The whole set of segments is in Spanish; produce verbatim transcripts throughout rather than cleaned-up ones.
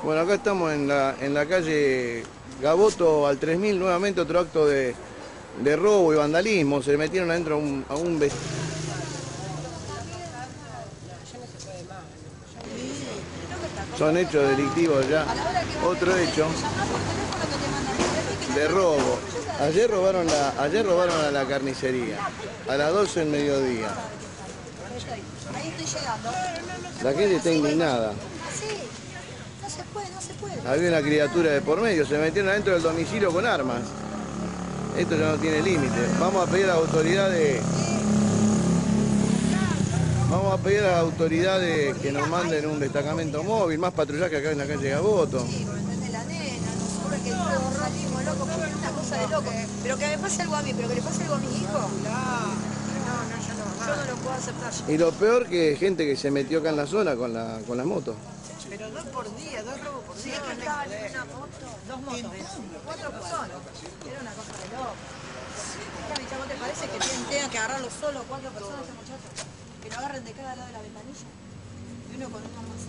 Bueno, acá estamos en la, en la calle Gaboto al tres mil, nuevamente otro acto de, de robo y vandalismo. Se metieron adentro a un, a un vestido. Son hechos delictivos ya. Otro hecho de robo. Ayer robaron, la, ayer robaron a la carnicería, a las doce del mediodía. Ahí estoy llegando. La gente está indignada. No se puede, no se puede. Había una criatura de por medio, se metieron adentro del domicilio con armas. Esto ya no tiene límite. Vamos a pedir a las autoridades, vamos a pedir a las autoridades que nos manden un destacamento móvil, más patrullaje acá en la calle Gaboto. Sí, pero entendés la nena, nosotros que todo ratismo, loco, porque es una cosa de loco. Pero que me pase algo a mí, pero que le pase algo a mi hijo. No, no, yo no. Yo no lo puedo aceptar. Y lo peor que gente que se metió acá en la zona con la, con las motos. Pero dos por día, dos robos por Sí, día. es que estaban en una moto, dos motos, cuatro personas. Era una cosa de loco. Mira, mi chavo, ¿te parece que tienen, tengan que agarrarlo solo cuatro personas este muchacho? Que lo agarren de cada lado de la ventanilla. Y uno con un arma así.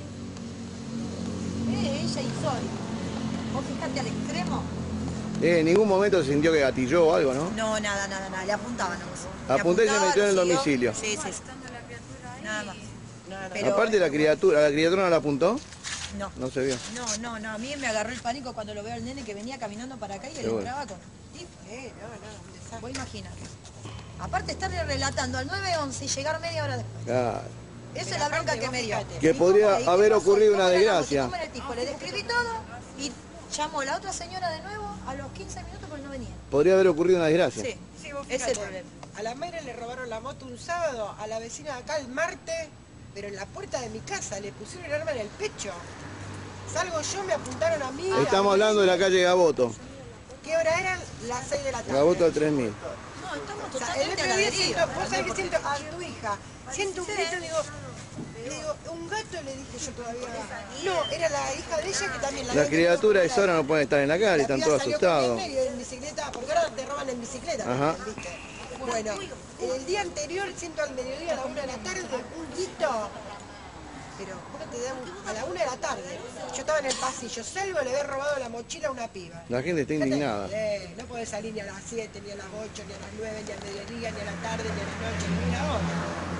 Eh, ella insólita. Vos fijate al extremo. Eh, en ningún momento se sintió que gatilló o algo, ¿no? No, nada, nada, nada. Le apuntaban nomás. Apunté y se metió en el domicilio. Sí, sí. Nada más. Pero, aparte la criatura, ¿la criatura no la apuntó? No. No se vio. No, no, no. A mí me agarró el pánico cuando lo veo al nene que venía caminando para acá y él bueno. entraba con... Eh, no, no, un desastre. Vos imaginate. Aparte estarle relatando al nueve once y llegar media hora después. Claro. Esa es la bronca que me dio. Que podría haber ocurrido una desgracia. Le describí todo y llamó la otra señora de nuevo a los quince minutos porque no venía. Podría haber ocurrido una desgracia. Sí, Sí, vos ese es el fíjate, problema. a la madre le robaron la moto un sábado, a la vecina de acá el martes, pero en la puerta de mi casa le pusieron el arma en el pecho. Salgo yo, me apuntaron a mí. Estamos a mí. hablando de la calle Gaboto. ¿Qué hora eran? Las seis de la tarde. Gaboto al tres mil. No, estamos O sea, el totalmente otro a día la deriva. siento, vos sabés que siento a tu hija, siento un grito, digo, le digo, un gato le dije yo todavía. No, era la hija de ella que también la Las criaturas de esa hora no pueden estar en la calle, están todos asustados. En bicicleta, porque ahora te roban en bicicleta, Ajá. ¿viste? Bueno, el día anterior siento al mediodía a la una de la tarde un grito. Pero, ¿cómo te da un- a la una de la tarde? Yo estaba en el pasillo, salgo, le había robado la mochila a una piba. La gente está indignada. Eh, no podés salir ni a las siete, ni a las ocho, ni a las nueve, ni al mediodía, ni a la tarde, ni a la noche, ni a la hora.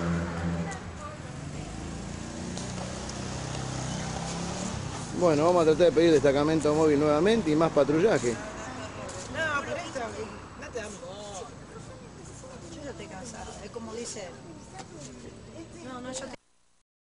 Bueno, vamos a tratar de pedir destacamento móvil nuevamente y más patrullaje. No, por eso, no te damos. Yo ya estoy cansada. Es como dice...